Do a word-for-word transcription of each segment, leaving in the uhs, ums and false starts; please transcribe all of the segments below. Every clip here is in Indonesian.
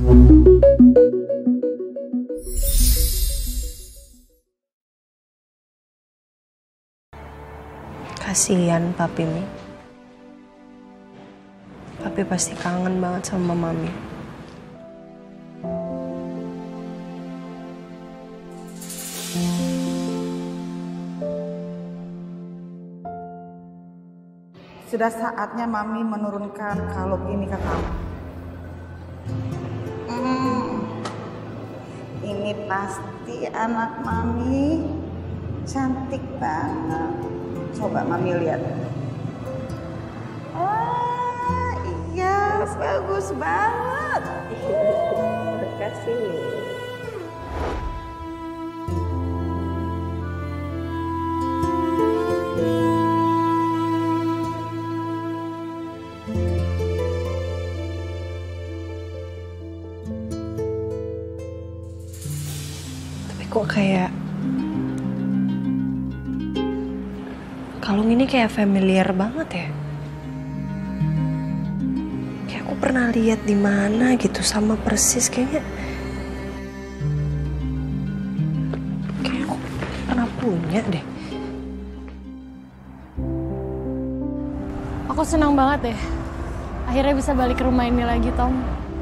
Kasihan papi Mi. Papi pasti kangen banget sama mami. Sudah saatnya mami menurunkan kalung ini ke kamu. Hmm, ini pasti anak mami cantik banget. Coba mami lihat. Ah, iya, bagus banget. Terima kasih. Tapi kok kayak kalung ini kayak familiar banget ya. Kayak aku pernah lihat di mana gitu, sama persis kayaknya. Kayak aku pernah punya deh. Aku senang banget deh. Akhirnya bisa balik ke rumah ini lagi, Tom.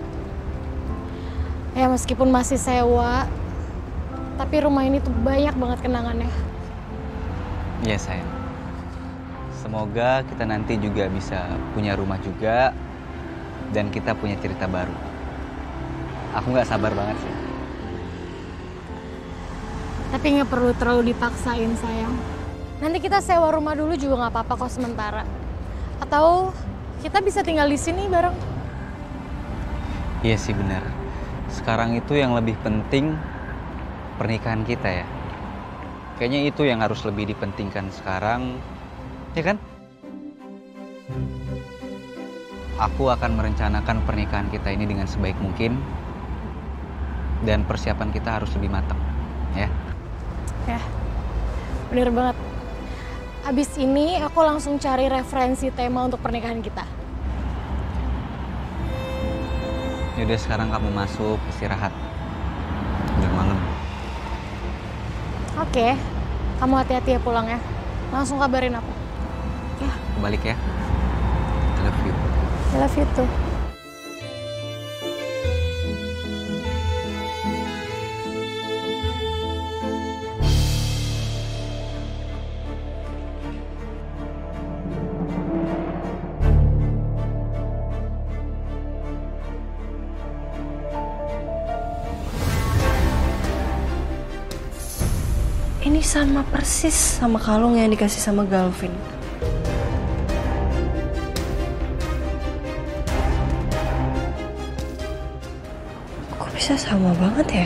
Ya meskipun masih sewa, tapi rumah ini tuh banyak banget kenangannya. Iya sayang. Semoga kita nanti juga bisa punya rumah juga dan kita punya cerita baru. Aku nggak sabar banget sih. Tapi nggak perlu terlalu dipaksain sayang. Nanti kita sewa rumah dulu juga nggak apa-apa kok sementara. Atau kita bisa tinggal di sini bareng. Iya sih benar. Sekarang itu yang lebih penting pernikahan kita ya. Kayaknya itu yang harus lebih dipentingkan sekarang. Ya kan? Aku akan merencanakan pernikahan kita ini dengan sebaik mungkin. Dan persiapan kita harus lebih matang. Ya? Ya, bener banget. Abis ini aku langsung cari referensi tema untuk pernikahan kita. Yaudah sekarang kamu masuk istirahat. Udah malam. Oke, kamu hati-hati ya pulang ya. Langsung kabarin aku. Ya, balik ya. I love you. I love you too. Ini sama persis sama kalung yang dikasih sama Galvin. Kok bisa sama banget ya?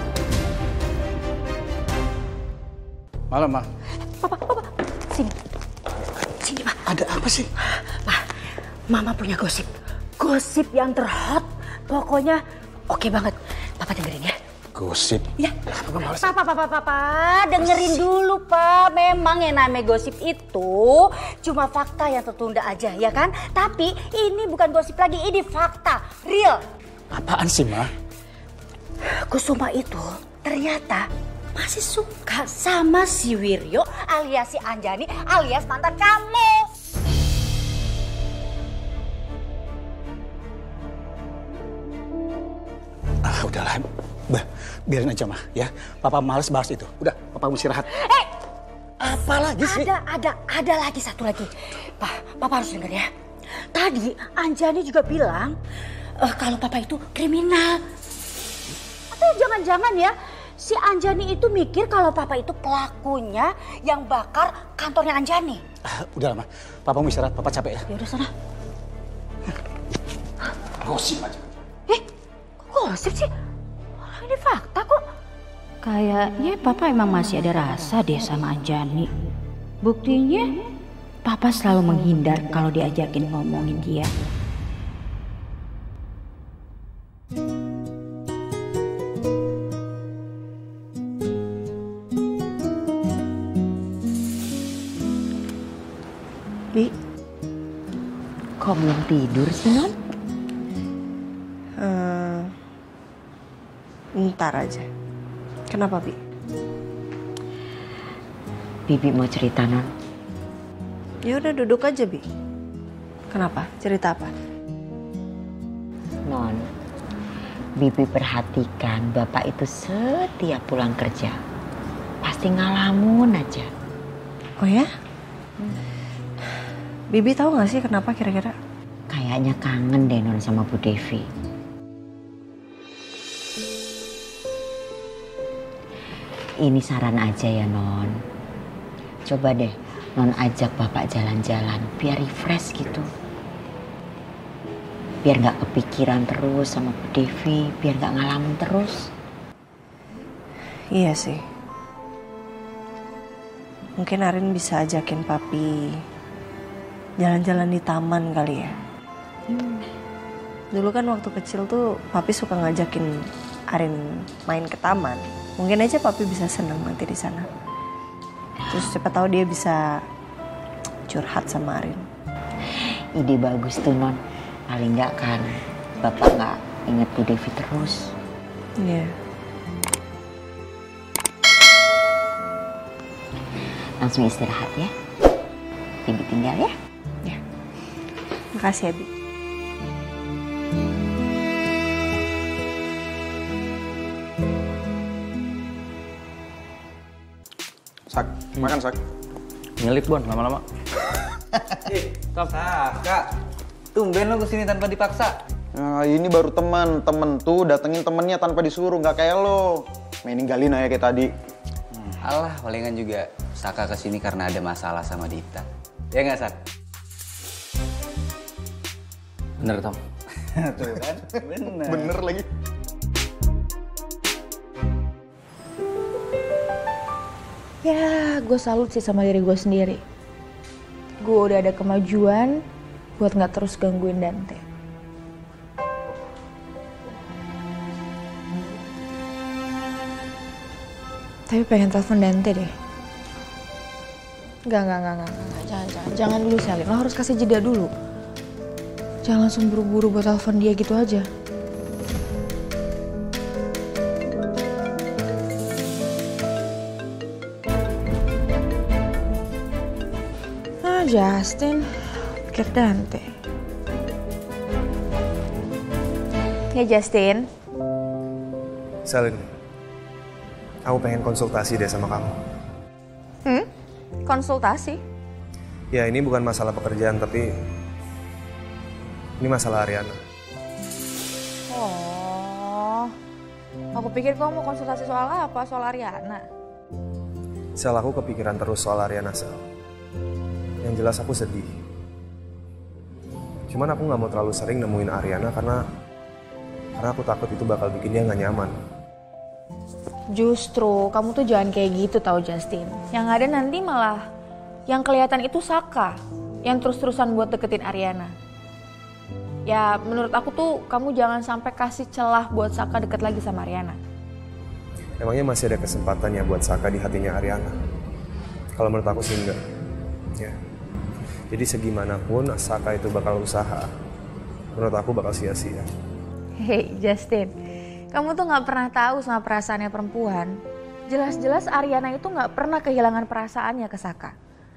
Malam, Ma. Papa, papa, sini. Sini, Ma. Ada apa sih? Ma, Mama punya gosip. Gosip yang terhot. Pokoknya oke banget. Papa dengerin ya. Gosip? Ya. Papa, Papa, papa, papa, dengerin dulu, Pak. Memang yang namanya gosip itu cuma fakta yang tertunda aja, ya kan? Tapi ini bukan gosip lagi, ini fakta, real. Apaan sih, Ma? Kusuma itu ternyata masih suka sama si Wiryo alias si Anjani alias mantan kamu. Ah, udahlah. Bah, biarin aja, Ma, ya. Papa males bahas itu. Udah, Papa mau istirahat. Eh, apa lagi sih? Ada, ada, ada lagi satu lagi. Pak, Papa harus dengar ya. Tadi Anjani juga bilang uh, kalau Papa itu kriminal. Atau jangan-jangan ya, si Anjani itu mikir kalau Papa itu pelakunya yang bakar kantornya Anjani. Ah, udahlah, Ma. Papa mau istirahat. Papa capek ya. Ya udah sana. Gosip aja. Eh, kok gosip sih? Ini fakta kok. Kayaknya Papa emang masih ada rasa deh sama Anjani. Buktinya Papa selalu menghindar kalau diajakin ngomongin dia. Bi, kok belum tidur sih, Non? Hmm, Ntar aja. Kenapa, Bi? Bibi mau cerita, Non. Ya udah duduk aja, Bi. Kenapa? Cerita apa? Non, Bibi perhatikan Bapak itu setiap pulang kerja pasti ngalamun aja. Oh ya? Hmm. Bibi tahu nggak sih kenapa kira-kira? Kayaknya kangen deh Non sama Bu Devi. Ini saran aja ya Non. Coba deh Non ajak Bapak jalan-jalan biar refresh gitu. Biar nggak kepikiran terus sama Bu Devi, biar nggak ngalamin terus. Iya sih. Mungkin Arin bisa ajakin Papi jalan-jalan di taman kali ya. Hmm. Dulu kan waktu kecil tuh Papi suka ngajakin Arin main ke taman. Mungkin aja Papi bisa senang nanti di sana. Terus siapa tahu dia bisa curhat sama Arin. Ide bagus tuh Non. Paling nggak kan Bapak nggak inget Bu Devi terus. Iya. Yeah. Langsung istirahat ya. Bibi tinggal ya. Ya. Makasih ya, Bi. Sak, makan Sak. Ngelit Bon, lama-lama. Eh, Tom. Saka, tumben lo kesini tanpa dipaksa. Nah, ini baru teman, temen tuh datengin temennya tanpa disuruh, nggak kayak lo. Main ninggalin aja kayak tadi. Hmm, alah, palingan juga Saka kesini karena ada masalah sama Dita. Ya nggak, Sak? Bener, Tom. Tuh kan, bener. Bener lagi. Ya, gue salut sih sama diri gue sendiri. Gue udah ada kemajuan buat nggak terus gangguin Dante. Tapi pengen telepon Dante deh. Gak, gak, gak, gak, gak. Jangan, jangan, jangan dulu Selin. Lo harus kasih jeda dulu. Jangan langsung buru-buru buat telepon dia gitu aja. Ah, Justin. Pikir Dante. Ya Justin. Selin, aku pengen konsultasi deh sama kamu. Hmm? Konsultasi? Ya ini bukan masalah pekerjaan tapi ini masalah Ariana. Oh, aku pikir kamu mau konsultasi soal apa? Soal Ariana? Sel, aku kepikiran terus soal Ariana, Sel. Yang jelas aku sedih. Cuman aku nggak mau terlalu sering nemuin Ariana karena karena aku takut itu bakal bikin dia nggak nyaman. Justru kamu tuh jangan kayak gitu tau Justin. Yang ada nanti malah yang kelihatan itu Saka yang terus-terusan buat deketin Ariana. Ya menurut aku tuh kamu jangan sampai kasih celah buat Saka deket lagi sama Ariana. Emangnya masih ada kesempatan ya buat Saka di hatinya Ariana? Kalau menurut aku sih enggak. Ya. Jadi segimanapun Saka itu bakal usaha, menurut aku bakal sia-sia. Hey Justin, kamu tuh gak pernah tahu sama perasaannya perempuan. Jelas-jelas Ariana itu gak pernah kehilangan perasaannya ke Saka.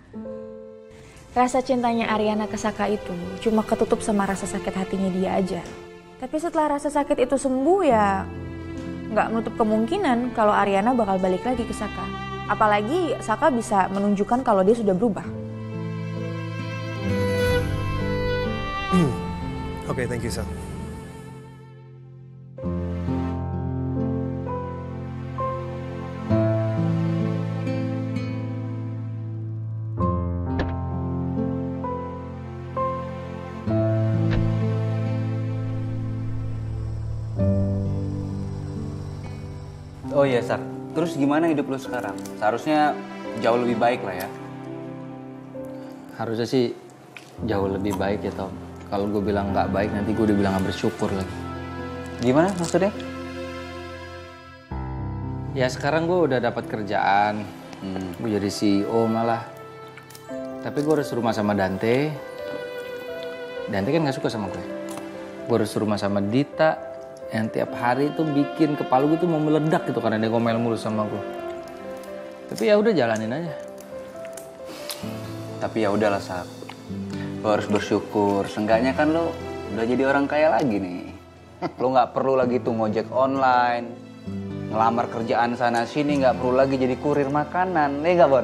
Rasa cintanya Ariana ke Saka itu cuma ketutup sama rasa sakit hatinya dia aja. Tapi setelah rasa sakit itu sembuh ya gak menutup kemungkinan kalau Ariana bakal balik lagi ke Saka. Apalagi Saka bisa menunjukkan kalau dia sudah berubah. Oke, okay, thank you, Sal. Oh iya, Sak. Terus gimana hidup lo sekarang? Seharusnya jauh lebih baik lah ya. Harusnya sih jauh lebih baik ya, Tom. Kalau gue bilang nggak baik, nanti gue udah bilang nggak bersyukur lagi. Gimana maksudnya? Ya sekarang gue udah dapat kerjaan. Hmm, gue jadi C E O malah. Tapi gue harus rumah sama Dante. Dante kan nggak suka sama gue. Gue harus rumah sama Dita. yang tiap hari tuh bikin kepala gue tuh mau meledak gitu karena dia ngomel mulu sama gue. Tapi ya udah jalanin aja. Tapi ya udahlah, Sak. Lo harus bersyukur. Seenggaknya kan lo udah jadi orang kaya lagi nih. Lo nggak perlu lagi tuh ngojek online, ngelamar kerjaan sana sini, nggak perlu lagi jadi kurir makanan, nih nggak Bon?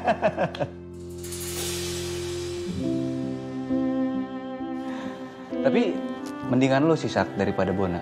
Tapi mendingan lo sih, Sak, daripada Bona.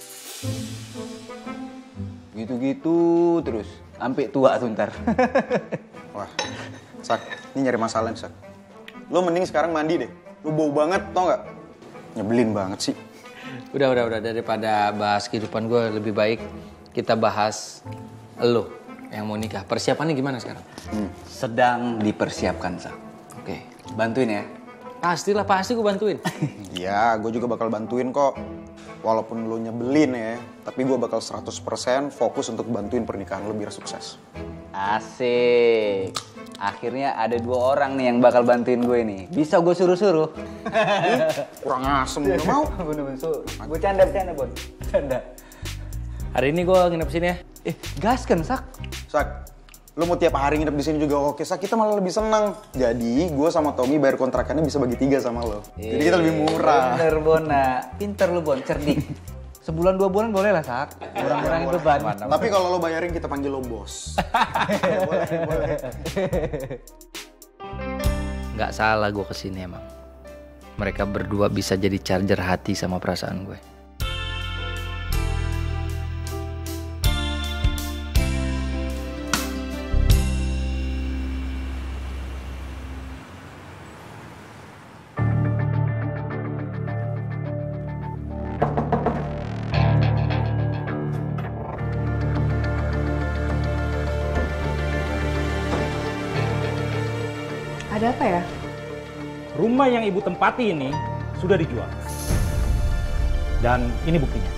Gitu-gitu terus, sampai tua tuh ntar. Wah, Sak, ini nyari masalah nih, Sak. Lo mending sekarang mandi deh. Lo bau banget, tau nggak? Nyebelin banget sih. Udah, udah, udah. Daripada bahas kehidupan gue, lebih baik kita bahas lo yang mau nikah. Persiapannya gimana sekarang? Hmm. Sedang dipersiapkan, Sak. Oke, bantuin ya. Pastilah, pasti gue bantuin. Iya, gue juga bakal bantuin kok. Walaupun lo nyebelin ya, tapi gue bakal seratus persen fokus untuk bantuin pernikahan lo biar sukses. Asik. Akhirnya ada dua orang nih yang bakal bantuin gue nih. Bisa gue suruh-suruh. Kurang asem, gak mau? Bener-bener suruh. Gue canda-canda, Bon. Canda. Hari ini gue nginep sini ya. Eh, gas kan, Sak? Sak, lo mau tiap hari nginep di sini juga oke, Sak. Kita malah lebih senang. Jadi, gue sama Tommy bayar kontrakannya bisa bagi tiga sama lo. Jadi kita lebih murah. Bener, Bona. Pinter lo, Bon. Cerdik. Sebulan dua bulan boleh lah, Sak. Kurang-kurangin beban. Tapi kalau lo bayarin kita panggil lo bos. Boleh, boleh. Nggak salah gue kesini emang. Mereka berdua bisa jadi charger hati sama perasaan gue. Ada apa ya? Rumah yang ibu tempati ini sudah dijual. Dan ini buktinya.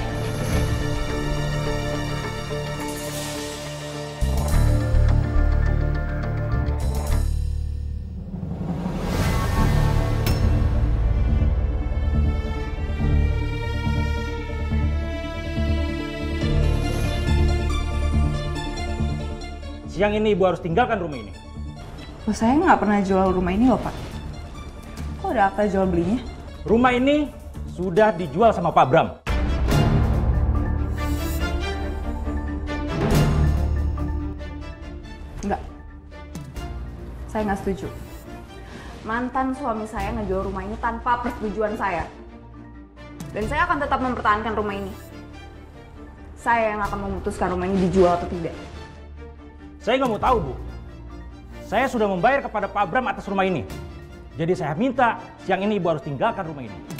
Siang ini ibu harus tinggalkan rumah ini. Oh, saya nggak pernah jual rumah ini loh, Pak. Kok ada akta jual belinya? Rumah ini sudah dijual sama Pak Bram. Enggak. Saya nggak setuju. Mantan suami saya ngejual rumah ini tanpa persetujuan saya. Dan saya akan tetap mempertahankan rumah ini. Saya yang akan memutuskan rumah ini dijual atau tidak. Saya nggak mau tahu, Bu. Saya sudah membayar kepada Pak Bram atas rumah ini. Jadi saya minta siang ini ibu harus tinggalkan rumah ini.